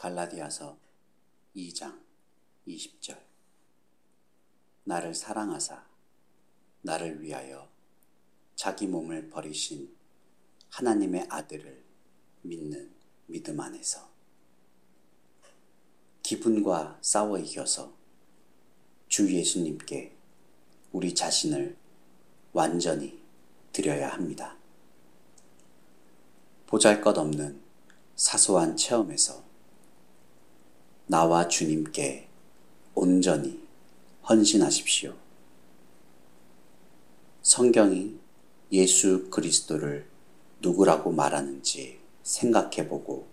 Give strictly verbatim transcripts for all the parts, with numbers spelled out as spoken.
갈라디아서 이 장 이십 절. 나를 사랑하사 나를 위하여 자기 몸을 버리신 하나님의 아들을 믿는 믿음 안에서 기분과 싸워 이겨서 주 예수님께 우리 자신을 완전히 드려야 합니다. 보잘것없는 사소한 체험에서 나와 주님께 온전히 헌신하십시오. 성경이 예수 그리스도를 누구라고 말하는지 생각해보고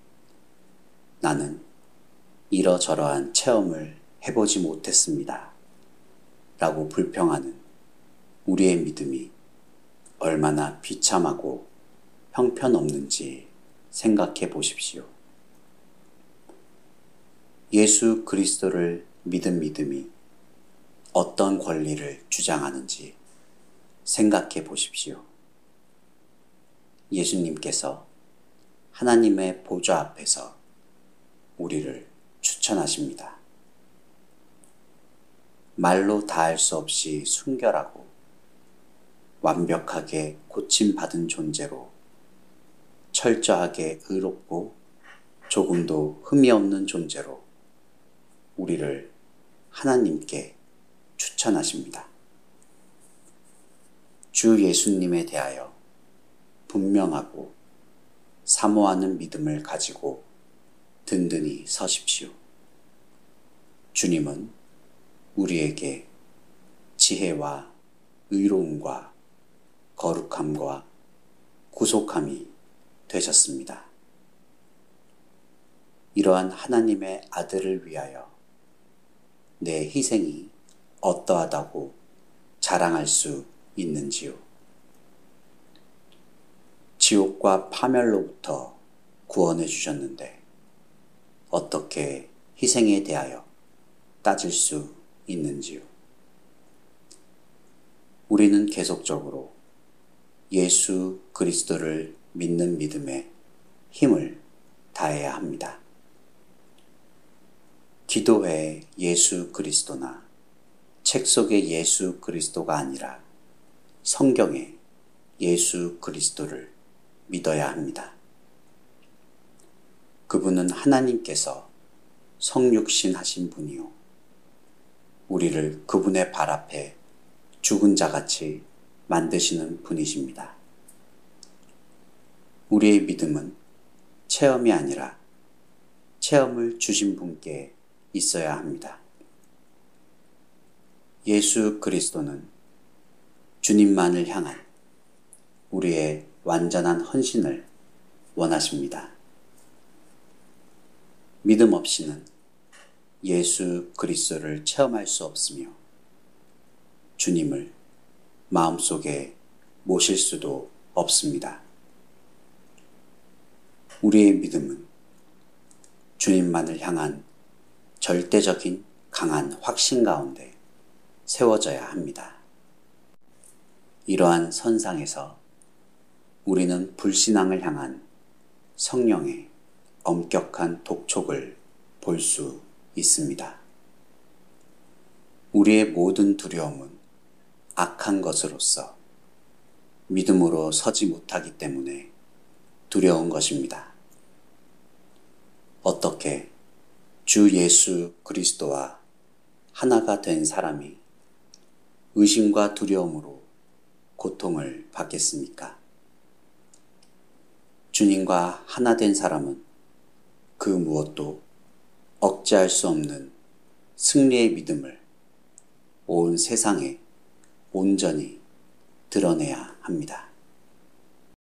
나는 이러저러한 체험을 해보지 못했습니다. 라고 불평하는 우리의 믿음이 얼마나 비참하고 형편없는지 생각해 보십시오. 예수 그리스도를 믿은 믿음이 어떤 권리를 주장하는지 생각해 보십시오. 예수님께서 하나님의 보좌 앞에서 우리를 추천하십니다. 말로 다할 수 없이 순결하고 완벽하게 고침받은 존재로 철저하게 의롭고 조금도 흠이 없는 존재로 우리를 하나님께 추천하십니다. 주 예수님에 대하여 분명하고 사모하는 믿음을 가지고 든든히 서십시오. 주님은 우리에게 지혜와 의로움과 거룩함과 구속함이 되셨습니다. 이러한 하나님의 아들을 위하여 내 희생이 어떠하다고 자랑할 수 있는지요? 지옥과 파멸로부터 구원해 주셨는데 어떻게 희생에 대하여 따질 수 있는지요? 우리는 계속적으로 예수 그리스도를 믿는 믿음에 힘을 다해야 합니다. 기도회의 예수 그리스도나 책 속의 예수 그리스도가 아니라 성경의 예수 그리스도를 믿어야 합니다. 그분은 하나님께서 성육신 하신 분이요. 우리를 그분의 발 앞에 죽은 자같이 만드시는 분이십니다. 우리의 믿음은 체험이 아니라 체험을 주신 분께 있어야 합니다. 예수 그리스도는 주님만을 향한 우리의 완전한 헌신을 원하십니다. 믿음 없이는 예수 그리스도를 체험할 수 없으며 주님을 마음속에 모실 수도 없습니다. 우리의 믿음은 주님만을 향한 절대적인 강한 확신 가운데 세워져야 합니다. 이러한 선상에서 우리는 불신앙을 향한 성령의 엄격한 독촉을 볼 수 있습니다. 우리의 모든 두려움은 악한 것으로서 믿음으로 서지 못하기 때문에 두려운 것입니다. 어떻게 주 예수 그리스도와 하나가 된 사람이 의심과 두려움으로 고통을 받겠습니까? 주님과 하나 된 사람은 그 무엇도 억제할 수 없는 승리의 믿음을 온 세상에 온전히 드러내야 합니다.